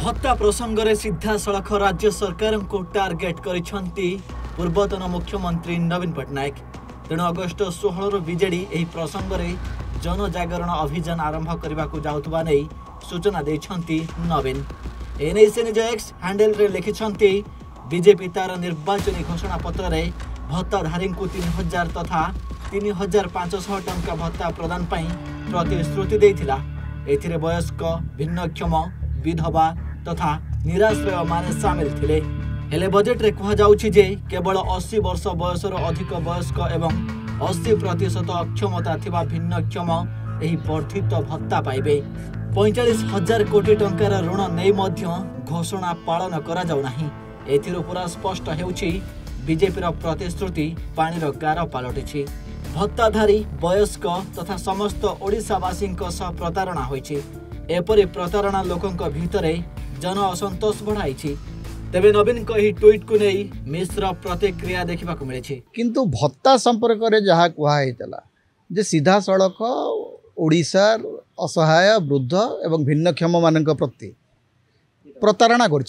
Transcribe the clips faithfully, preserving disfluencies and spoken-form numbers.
भत्ता प्रसंग में सीधा सड़क राज्य सरकार को टार्गेट करिसेंती पूर्वतन मुख्यमंत्री नवीन पट्टनायक। तेणु अगस्ट षोहल बीजेडी यह प्रसंग में जनजागरण अभियान आरंभ करने को जाउथबा नै सूचना देछंती नवीन। एने से निज एक्स हैंडल रे लिखिछंती बीजेपी तार निर्वाचनी घोषणा पत्र रे भत्ताधारी को तीन हजार तथा तीन हजार पांचशह टंका भत्ता प्रदान पाई प्रतिश्रुति देइथिला। एथिरे वयस्क भिन्नक्षम विधवा तथा निराश्रय माने सामिल थिले। हेले बजेट रे कहा जाउछि जे केवल अस्सी वर्ष बयसर अधिक वयस्क एवं अस्सी प्रतिशत अक्षमता थिबा भिन्नक्षम एही वर्धित भत्ता पाइबे। पैंतालीस हजार कोटी टंकार ऋण नै मध्य घोषणा पालन करा जाउ नाही। एथिरो पूरा स्पष्ट हेउछि बीजेपी रो प्रतिश्रुति पानीर गार पालटिछि। भत्ताधारी वयस्क तथा समस्त ओडिशावासी सह प्रतारणा होइछि। एपरि प्रतारणा लोकंक भितरे जन असंतोष बढ़ाई। तेबे नवीन को ही ट्वीट को नहीं मिश्र प्रतिक्रिया देखा मिली। किंतु भत्ता संपर्क में जहाँ कहला जे सीधा सड़क ओडिशार असहाय वृद्ध एवं भिन्नक्षम मान प्रति प्रतारणा कर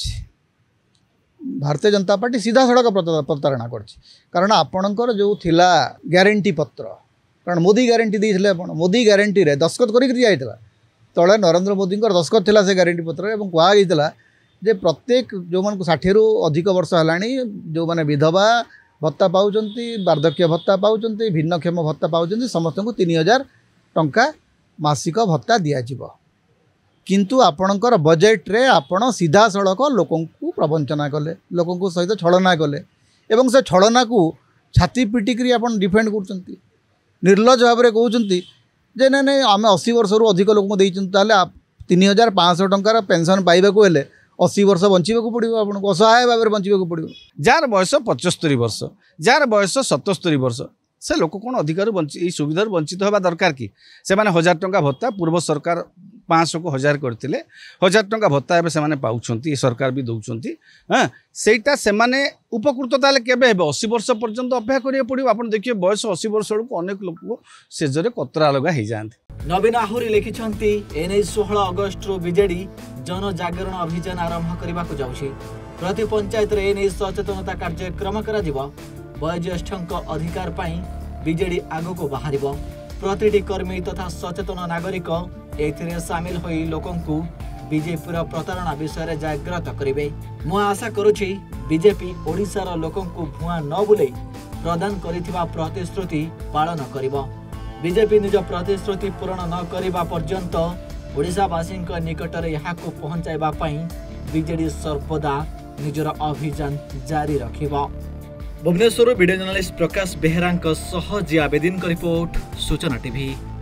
भारतीय जनता पार्टी सीधा सड़क प्रतारणा कर कारण आपणकर जो थिला ग्यारंटी पत्र कारण मोदी ग्यारंटी देते मोदी ग्यारंटी रे दस्खत कर तले नरेंद्र मोदी दस्खत थिला से ग्यारंटी पत्र एवं कहुला जे प्रत्येक जो मान षाठी रु अधिक वर्ष है जो मैंने विधवा भत्ता पाउचंती वार्धक्य भत्ता पाउचंती भिन्नक्षम भत्ता पाउचंती समस्त को तीन हजार टंका मासिक भत्ता दिज्व। किंतु आपणकर बजेट रे आपण सीधा सड़क लोक प्रवंचना कले लोक सहित छलना कले एवं से छलना को छाती पिटिक डिफेंड कर निर्लज भाव में कहते जे ना नहीं आम अशी वर्ष रु अधिक लोक देते तीन हजार पाँच टंकार पेंशन पाइबा हेले अशी वर्ष बंचवाक पड़ो आपको असहाय भाव में बंचवाक पड़ो। जार बयस पचस्तरी वर्ष जार बयस सतस्तरी वर्ष से लोक कौन अधिकार ये सुविधा वंचित होगा दरकार कि से माने हजार टंका भत्ता पूर्व सरकार पाँच को हजार करते हजार टंका भत्ता एवं से पाँच सरकार भी दौरान हाँ सेटा से उपकृत ताले केबे हेबे अस्सी वर्ष पर्यंत अपेक्षा करिया पड़ो। आप देखिए बयस अस्सी वर्ष बेलू अनेक लोक सेजरे कतरा लगा हो जाते। नवीन आहुरी लिखिछंती एने षोहल अगस्ट रु बीजेडी जनजागरण अभियान आरंभ करने को जाउछि। प्रति पंचायत रे एने सचेतनता कार्यक्रम करा जिवो। वयोज्येष्ठक अधिकार पाई बीजेडी आगो को बाहरिबो। प्रतिटी कर्मी तथा सचेतन नागरिक एथिरे सामिल होई लोकंकु बीजेपी प्रतारणा विषय जागृत करेंगे। मु आशा करुछि बीजेपी ओडिशार लोकंकु भुआ न बुले प्रदान करिथिबा प्रतिश्रुति पालन करिबो। बीजेपी निज प्रतिश्रुति पूरण न करिबा पर्यंत ओडिशावासी निकट में यहाँ पहुंचाइबा पई बीजेडी सर्वदा निजर अभियान जारी रखिबो। भुवनेश्वर वीडियो जर्नलिस्ट प्रकाश बेहेरा सह जिया बेदीन रिपोर्ट सूचना टीवी।